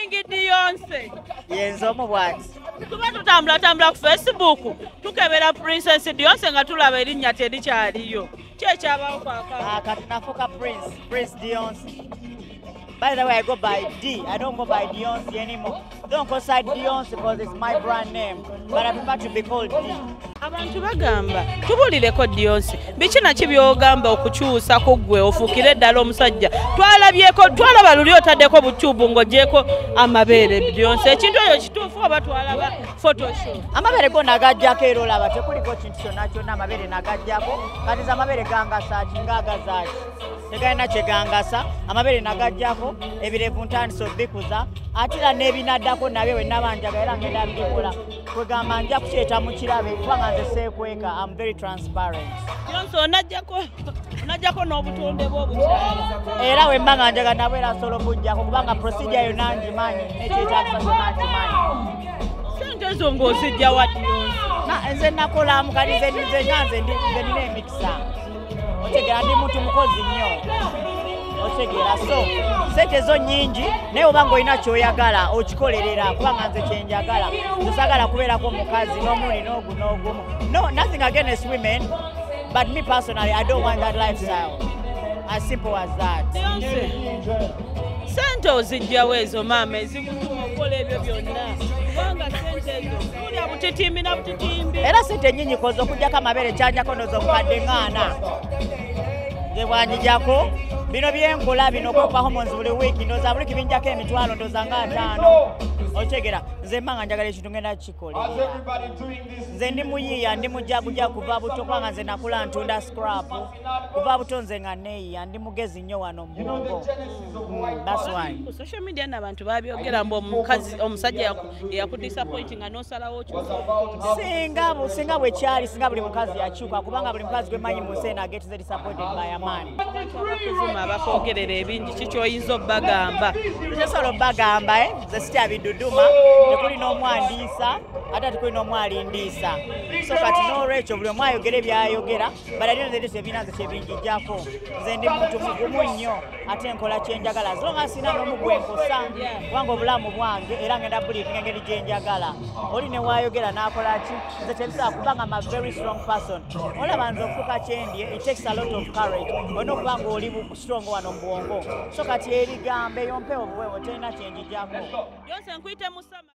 King Deyonce. Yenzo mu bwati. Tuba tutambula ku Facebook tukebera Princess Deyonce nga tulaba erinnya terikyaliyo. Kyekyabawo kwaka. Kati nafuka Prince Deyonce. By the way, I go by D. I don't go by Deyonce anymore. Don't call side Deyonce because it's my brand name. But I prefer to be called D. Abantu bagamba tubulireko Deyonce. Biki naki byogamba okukyusa ku ggwe ofuukire ddala omusajja. Twalaba luli otaddeko butubu ng'ogyeko amabeere Deyonce. Ekintu ekyo kituufu oba twalaba photoshoot. Amabeere go nagajjako era olaba tekuliko kintu kyonna amabeere nagajjako. Kati amabeere gangasa ngagazaaki. Tegalina kye gangasa. Amabeere nagajjako ebirevu ntandise obbikuza. Ate era n'ebinaddako nabyo bwe nabanjaga era ngenda mbikola. Kwegamba nja kukyeta mu kirabe kubanga nze seekweka. I'm very transparent. Deyonce onajjako n'obutonde bw'obukyala. Era we mbanga njaga nabwe era solo bujjako kubanga procedure yonna ngimanyi n'ekyetaagisa kyonna ngimanyi. Sente zo ng'ozijja wa Deyonce? Nze nakolamu kati nze nina emikisa. Otegera ndi muntu mukozi nnyo. Otegera so sente zo nnyingi naye oba ng'olina ky'oyagala okikolerera kubanga nze kyenjagala. Tosagala kubeerako omukazi n'omuli n'ogumu. No, nothing against women, but me personally, I don't want that lifestyle. As simple as that. Deyonce, sente ozijjawo ezo maama ezikutuma okukola ebyo byonna. Kubanga sente ezo kulya butitimbi na butitimbi. Era sente nnyingi koza okugyako amabeere kyanjako ndooza obukadde 40. Nze bwanjijjako bino byenkola bino okuva hormones buli wiiki ndooza buli kibinjako emitwalo ndooza nga 5. Otegera nze mmanga njagala ekintu ngenda kikolera. Nze ndi muyiiya ndi mujaguja kuva buto kubanga nze nakula ntunda scrap. Kuva buto nze nga neeyiya ndi mugezi nnyo wano mu bwongo. That's why. Ku social media n'abantu babyogera mbu omusajja yakudisappointing nga n'osalawo kyusa. Singa bwe kyali singa buli mukazi yakyuka kubanga buli mukazi gwe manyi mu nsi eno agetize disappointed by a man. Abakuzuma abakwogerera ebingi kikyoyinza obbagamba. Tesobola obbagamba nze sitya biduduma tekuli n'omwandiisa ate tekuli n'omwalindiisa. So kati n'olwekyo buli omu ayogera byayogera balina nze ebiina nze kyebinjijjako. Nze ndi muntu mugumu nnyo ate nkola kyenjagala as long as sina n'omu gwe nkosa kubanga obulamu bwange era ngenda buliivinga engeri gye njagala. Oli ne waayogera n'akola ki nze tebisobola kubanga I'm a very strong person. Olaba nze okufuuka kyendye it takes a lot of courage. Olina okuba ng'oli strong wano mu bwongo. So kati erigambo eyo mpewo buweewo terina kyenjijjako. Deyonce nkuyite musama.